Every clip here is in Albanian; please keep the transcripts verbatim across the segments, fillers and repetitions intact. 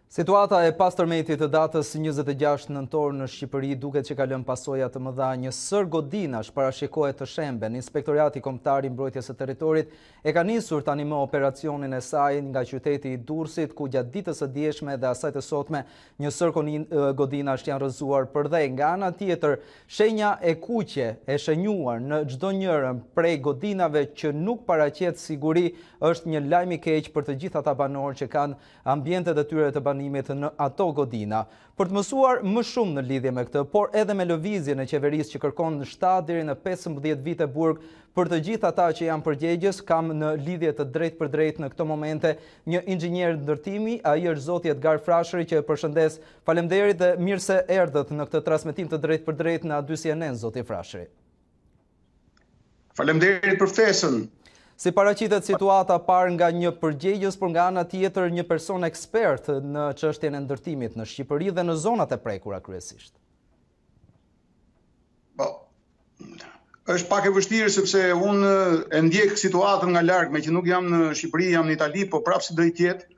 Situata e pastërmetit të datës njëzet e gjashtë nëntor në Shqipëri duket që ka lënë pasoja të mëdha. Një sër godinash parashikohet të shemben. Inspektorati Kombëtar i Mbrojtjes së Territorit e ka nisur tani më operacionin e saj nga qyteti i Durrësit, ku gjatë ditës së dieshme dhe asaj të sotme një sër godinash janë rrëzuar përdhej. Nga ana tjetër, shenja e kuqe e shënjuar në çdo njërin prej godinave që nuk paraqet siguri është një lajm i keq për të gjithë ata banorë që kanë ambientet e tyre të në ato godina. Për të mësuar më shumë në lidhje me këtë, por edhe me lëvizjen e qeverisë që kërkon në shtatë deri në pesëmbëdhjetë vite burg për të gjithë ata që janë përgjegjës, kam në lidhje të drejtë për drejtë në këto momente një inxhinier ndërtimi, ai është zoti Edgar Frashëri, që e përshëndes. Faleminderit dhe mirë se erdhët në këtë transmetim të drejtë për drejtë në A dy C N N, zoti Frashëri. Faleminderit për ftesën. Si paraqitet situata parë nga një përgjegjës, por nga ana tjetër një person ekspert në çështjen e ndërtimit në Shqipëri dhe në zonat e prekura kryesisht? Po, është pak e vështirë sepse unë e ndjek situatën nga larg, me që nuk jam në Shqipëri, jam në Itali, po prapë si do i tjetë,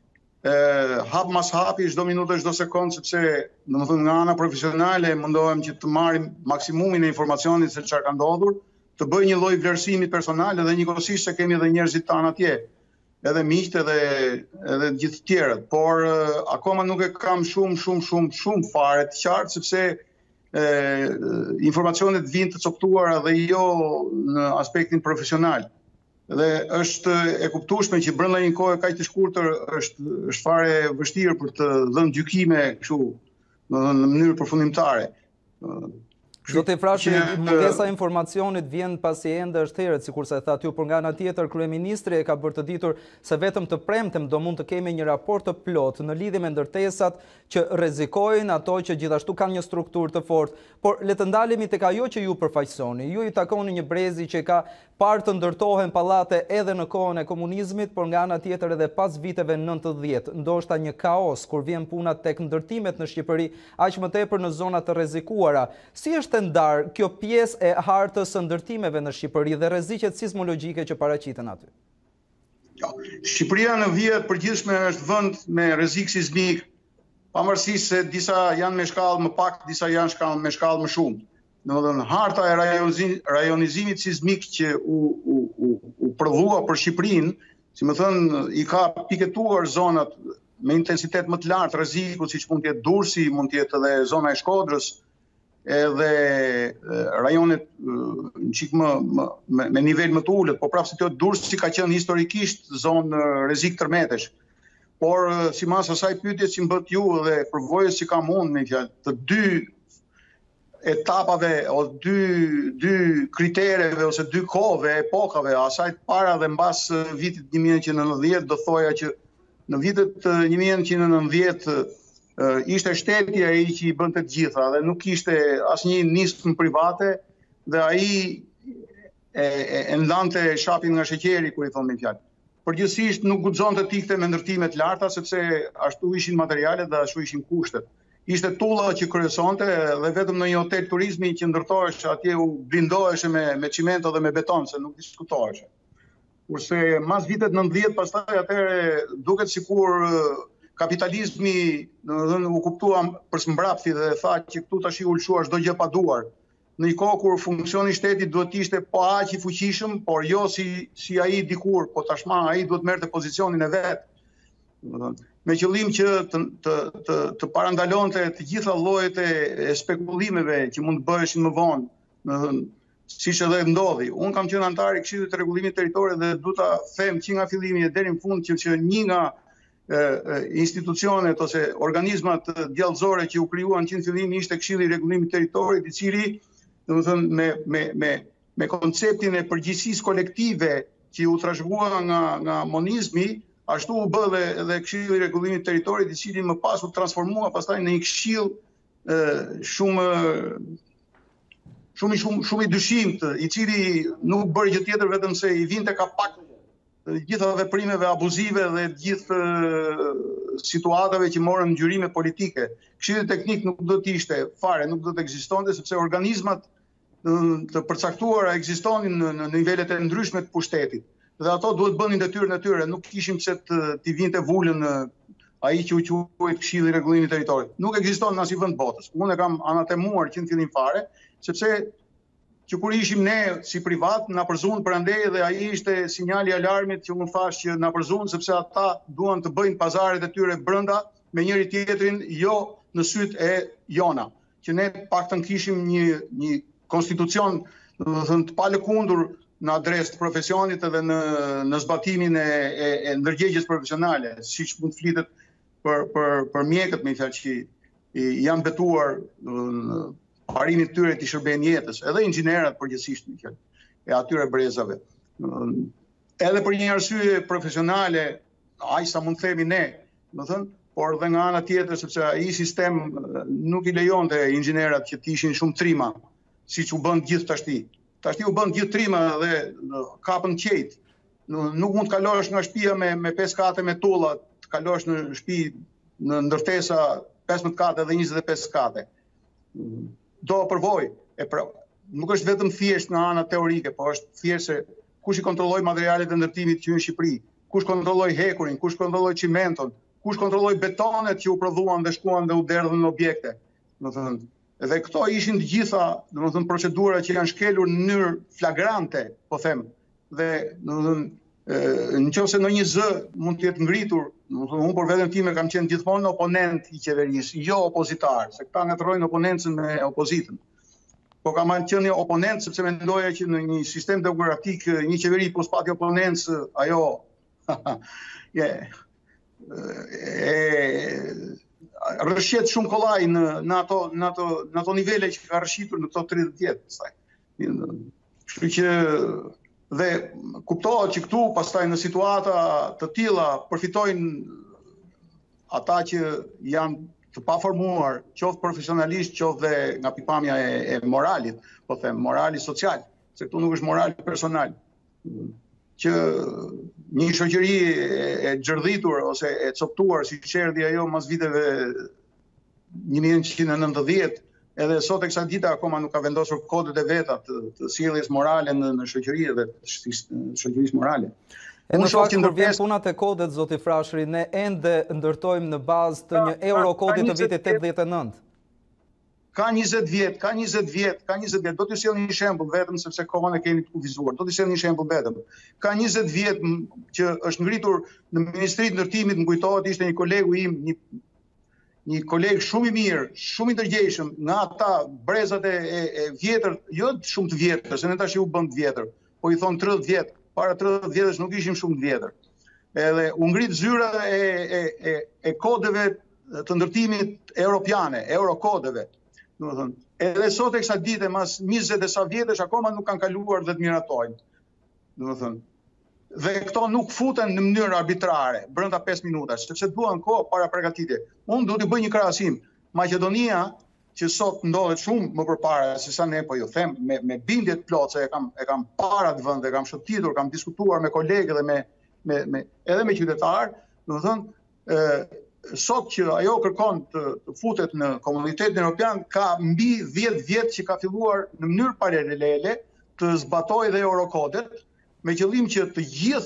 hap mas hapi, çdo minutë, çdo sekond, sepse domethënë nga ana profesionale mundohem që të marrim maksimumin e informacionit se çfarë ka ndodhur, të bëj një lloj vlerësimi personal dhe njëkohësisht se kemi edhe njerëzit tanë atje, edhe miqtë edhe edhe gjithë tjerët, por uh, akoma nuk e kam shumë shumë shumë shumë fare të qartë sepse uh, informacionet vijnë të coptuara dhe jo në aspektin profesional. Dhe është e kuptueshme që brenda një kohe kaq të shkurtër është është fare vështirë për të dhënë gjykime kështu në mënyrë përfundimtare. Uh, Zoti Frashëri, mungesa e informacionit vjen pasi ende është herët, sikurse e tha ty, por nga ana tjetër kryeministri e ka bërë të ditur se vetëm të premtem do mund të kemi një raport të plot në lidhje me ndërtesat që rrezikojnë, ato që gjithashtu kanë një strukturë të fortë. Por le të ndalemi tek ajo që ju përfaqësoni. Ju i takoni një brezi që ka parë të ndërtohen pallate edhe në kohën e komunizmit, por nga ana tjetër edhe pas viteve nëntëdhjetë, ndoshta një kaos kur vjen puna tek ndërtimet në Shqipëri, aq më tepër në zona të rrezikuara. Si është ndarë kjo pjesë e hartës së ndërtimeve në Shqipëri dhe rreziqet sismologjike që paraqiten aty? Ja, Shqipëria në vijat përgjithshme është vend me rrezik sismik, pavarësisht se disa janë me shkallë më pak, disa janë shkallë me shkallë më shumë. Domethënë harta e rajonizimit sismik që u u u, u prodhua për Shqipërinë, si më thënë, i ka piketuar zonat me intensitet më të lartë rreziku, siç mund të jetë Durrësi, mund të jetë edhe zona e Shkodrës, edhe rajonet në çik më, më me nivel më të ulët, po prapë si të Durrësi ka qenë historikisht zonë rrezik tërmetesh. Por sipas asaj pyetjes që më bët ju dhe përvojës që kam unë me fjalë, të dy etapave ose dy dy kritereve ose dy kohëve, epokave, asaj para dhe mbas vitit një mijë e nëntëqind e nëntëdhjetë, do thoja që në vitet një mijë e nëntëqind e nëntëdhjetë ishte shteti ai që i bënte të gjitha dhe nuk kishte asnjë nismë private dhe ai e, e, e ndante shapin nga sheqeri, kur i thonë me fjalë. Përgjithsisht nuk guxonte të ikte me ndërtime të larta sepse ashtu ishin materialet dhe ashtu ishin kushtet. Ishte tulla që kryesonte dhe vetëm në një hotel turizmi që ndërtohesh atje u blindoheshe me me çimento dhe me beton, se nuk diskutoheshe. Kurse mas vitet nëntëdhjetë pastaj atëherë duket sikur kapitalizmi, domethënë, u kuptua për mbrapsht dhe tha që këtu tash i ulshuar çdo gjë pa duar. Në një kohë kur funksioni i shtetit duhet të ishte po aq i fuqishëm, por jo si si ai dikur, po tashmë ai duhet merrte pozicionin e vet. Domethënë, me qëllim që të të të, të parandalonte të gjitha llojet e spekullimeve që mund të bëheshin më vonë, domethënë, siç edhe ndodhi. Unë kam qenë antar i Këshillit të Rregullimit Territor dhe duhet ta them që nga fillimi deri në fund që, që një nga institucionet ose organizmat djallëzore që u krijuan që në fillim ishte Këshilli i Rregullimit Territorit, i cili, domethënë, me me me me konceptin e përgjegjësisë kolektive që u trashëgua nga nga monizmi, ashtu u bë edhe, edhe Këshilli i Rregullimit Territorit, i cili më pas u transformua pastaj në një këshill shumë shumë shumë shumë i dyshimt, i cili nuk bëri gjë tjetër vetëm se i vinte ka pak gjitha veprimeve abuzive dhe gjithë situatave që morën ngjyrime politike. Këshilli teknik nuk do të ishte fare, nuk do të ekzistonte sepse organizmat të përcaktuara ekzistonin në nivelet e ndryshme të pushtetit. Dhe ato duhet bënin detyrën e tyre, nuk kishim pse të t'i vinte vulën ai që u quajt Këshilli i Rregullimit Territorit. Nuk ekziston në asnjë vend botës. Unë e kam anatemuar që në fillim fare, sepse që kur ishim ne si privat, na përzun prandej dhe ai ishte sinjali i alarmit që unë thash që na përzun sepse ata duan të bëjnë pazaret e tyre brenda me njëri tjetrin, jo në sytë e jona. Që ne paktën kishim një një konstitucion, do të thënë, të palëkundur në adresë të profesionit edhe në në zbatimin e, e, e ndërgjegjjes profesionale, siç mund të flitet për për për mjekët, me fjalë që janë betuar në parimin e tyre të shërbejnë jetës, edhe inxhinerat përgjithsisht, me fjalë, e atyre brezave. Edhe për një arsye profesionale, aq sa mund të themi ne, do thënë, por dhe nga ana tjetër sepse ai sistem nuk i lejonte inxhinerat që të ishin shumë trima, siç u bën gjithë tashti. Tashti u bën gjithë trima dhe kapën qejt. Nuk mund të kalosh nga shtëpia me me pesë kate me tulla, të kalosh në shtëpi në ndërtesa pesëmbëdhjetë kate dhe njëzet e pesë kate. Do përvoj. E pra, nuk është vetëm thjesht nga ana teorike, po është thjesht se kush i kontrolloi materialet e ndërtimit që në Shqipëri, kush kontrolloi hekurin, kush kontrolloi cimenton, kush kontrolloi betonet që u prodhuan dhe shkuan dhe u derdhën në objekte. Do të thënë, dhe këto ishin të gjitha, domethënë, procedura që janë shkelur në mënyrë flagrante, po them. Dhe domethënë, nëse në një zë mund të jetë ngritur, domethënë unë për veten time kam qenë gjithmonë oponent i qeverisë, jo opozitar, se këta ngatrojnë oponencën me opozitën. Po kam qenë oponent sepse mendoja që në një sistem demokratik një qeveri po spati oponencë, ajo yeah, e rrëshqet shumë kollaj në në ato në ato në ato nivele që ka rrëshitur në këto tridhjetë vjet pastaj. Kështu që dhe kuptohet që këtu pastaj në situata të tilla përfitojnë ata që janë të paformuar, qoftë profesionalisht, qoftë dhe nga pikpamja e, e moralit, po them, morali social, se këtu nuk është moral personal. Që një shoqëri e gjërdhitur ose e coptuar, si erdhi ajo mas viteve një mijë e nëntëqind e nëntëdhjetë, edhe sot e kësa dita akoma nuk ka vendosur kodet e veta të, të sjelljes morale në, në shoqëri dhe shoqërisë morale. E në fakt, kur vjen punat e kodet, zoti Frashëri, ne ende ndërtojmë në bazë të një eurokodit të vitit tetëdhjetë e nëntë. Ka njëzet vjet, ka njëzet vjet, ka njëzet vjet. Do t'ju sjell një shembull vetëm sepse kohën e kemi të kufizuar. Do t'ju sjell një shembull vetëm. Ka njëzet vjet që është ngritur në Ministrinë e Ndërtimit, më kujtohet, ishte një kolegu im, një një koleg shumë i mirë, shumë i ndërgjegjshëm, nga ata brezat e, e, e vjetër, jo shumë të vjetër, se ne tash u bën të vjetër, po i thon tridhjetë vjet, para tridhjetë vjetësh nuk ishim shumë të vjetër. Edhe u ngrit zyra e, e, e, e kodeve të ndërtimit europiane, eurokodeve. Domethënë, edhe sot e kësaj dite, mas njëzet e sa vjetësh, akoma nuk kanë kaluar dhe të miratojnë. Domethënë, dhe këto nuk futen në mënyrë arbitrare, brenda pesë minutash, sepse duan kohë para përgatitje. Unë do të bëj një krahasim. Maqedonia, që sot ndodhet shumë më përpara se sa ne, po ju them, me, me bindje të plotë, se e kam, e kam para të vend, e kam shëtitur, kam diskutuar me kolegë dhe me, me, me, edhe me qytetarë, do të thënë, sot që ajo kërkon të, të futet në komunitetin evropian, ka mbi dhjetë vjet që ka filluar në mënyrë paralele të zbatojë dhe eurokodet, me qëllim që të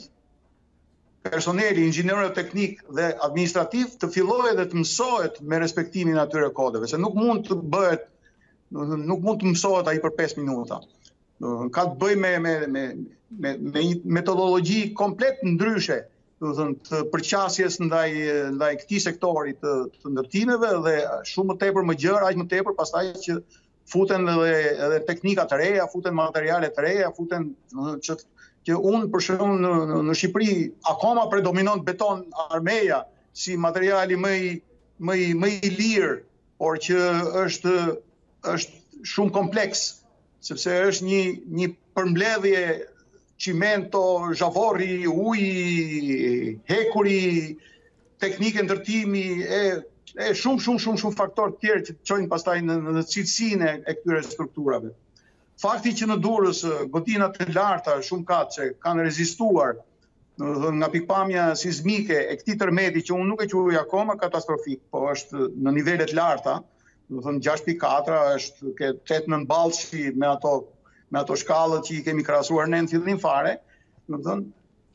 gjithë personeli, inxhinierët teknik dhe administrativ të fillojë dhe të mësohet me respektimin e atyre kodeve, se nuk mund të bëhet, nuk mund të mësohet ai për pesë minuta. Ka të bëjë me me me me, me një metodologji komplet ndryshe, do të thënë, të përqasjes ndaj ndaj këtij sektori të, të ndërtimeve dhe shumë më tepër më gjër, aq më tepër pastaj që futen edhe edhe teknika të reja, futen materiale të reja, futen që që unë për shembull në, në, në Shqipëri akoma predominon beton armeja si materiali më i më i më i lirë, por që është është shumë kompleks, sepse është një një përmbledhje cimento, zhavorri, uji, hekuri, teknike ndërtimi e e shumë shumë shumë shumë faktorë të tjerë që çojnë pastaj në, në cilësinë e këtyre strukturave. Fakti që në Durrës godinat të larta shumë katëse kanë rezistuar nga pikpamja sismike e këtij tërmeti që unë nuk e quaj akoma katastrofik, po është në nivele të larta, do të thënë gjashtë pikë katër është ke tetë nënt ballçi me ato me ato shkallët që i kemi krahasuar ne në fillim fare, do të thënë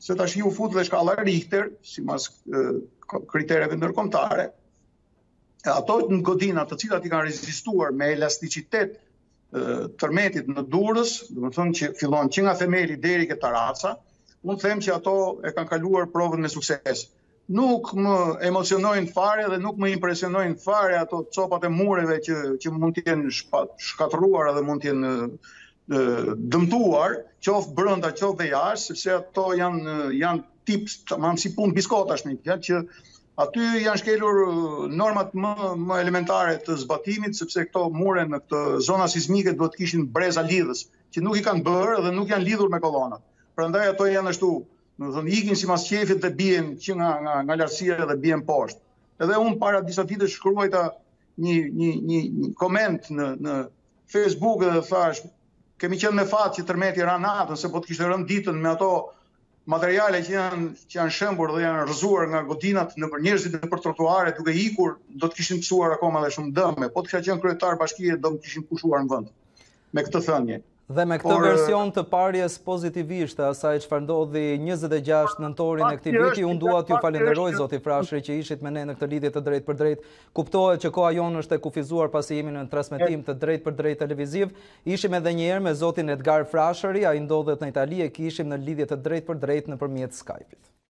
se tash u fut dhe shkalla Richter, sipas kritereve ndërkombëtare. Ato në godina të cilat i kanë rezistuar me elasticitet tërmetit në Durrës, do të thonë që fillon që nga themeli deri ke Taraca, unë them që ato e kanë kaluar provën me sukses. Nuk më emocionojnë fare dhe nuk më impresionojnë fare ato copat e mureve që, që mund të jenë shkatëruar dhe mund të jenë dëmtuar, qoftë brenda, qoftë dhe jashtë, sepse ato janë janë tip tamam si punë biskotash me që aty janë shkelur normat më, më elementare të zbatimit, sepse këto mure në këtë zona sismike duhet të kishin breza lidhës, që nuk i kanë bërë dhe nuk janë lidhur me kolonat. Prandaj ato janë ashtu, do të thonë ikin sipas qefit dhe bien që nga nga, nga lartësia dhe bien poshtë. Edhe unë para disa ditësh shkruajta një një një, një koment në në Facebook dhe thash, kemi qenë me fat që tërmeti ra natën, se po të kishte rënë ditën me ato materiale që janë që janë shembur dhe janë rrëzuar nga godinat nëpër njerëzit nëpër trotuare duke ikur, do të kishin psuar akoma dhe shumë dëme. Po të kisha qenë kryetar bashkie do të kishin pushuar në vend. Me këtë thënie. Dhe me këtë Por, version të parjes pozitivishte asaj çfarë ndodhi njëzet e gjashtë nëntorin e këtij viti, unë dua t'ju falenderoj zoti Frashëri që ishit me ne në këtë lidhje të drejtë për drejtë. Kuptohet që koha jonë është e kufizuar pasi jemi në transmetim të drejtë për drejtë televiziv. Ishim edhe një herë me zotin Edgar Frashëri, ai ndodhet në Itali e kishim në lidhje të drejtë për drejtë nëpërmjet Skype-it.